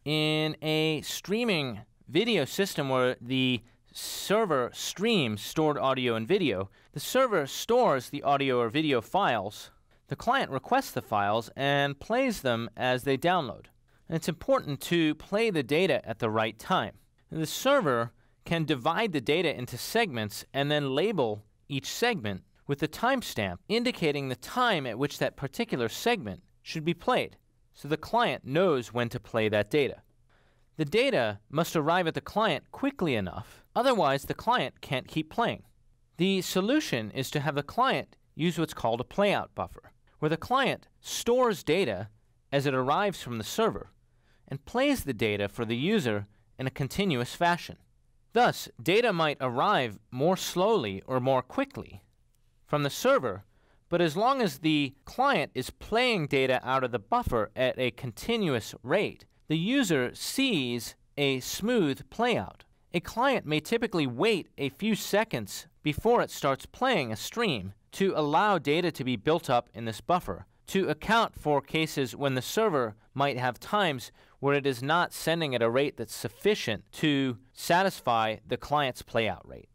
In a streaming video system where the server streams stored audio and video, the server stores the audio or video files. The client requests the files and plays them as they download. And it's important to play the data at the right time. And the server can divide the data into segments and then label each segment with a timestamp indicating the time at which that particular segment should be played, so the client knows when to play that data. The data must arrive at the client quickly enough, otherwise the client can't keep playing. The solution is to have the client use what's called a playout buffer, where the client stores data as it arrives from the server and plays the data for the user in a continuous fashion. Thus, data might arrive more slowly or more quickly from the server, but as long as the client is playing data out of the buffer at a continuous rate, the user sees a smooth playout. A client may typically wait a few seconds before it starts playing a stream to allow data to be built up in this buffer, to account for cases when the server might have times where it is not sending at a rate that's sufficient to satisfy the client's playout rate.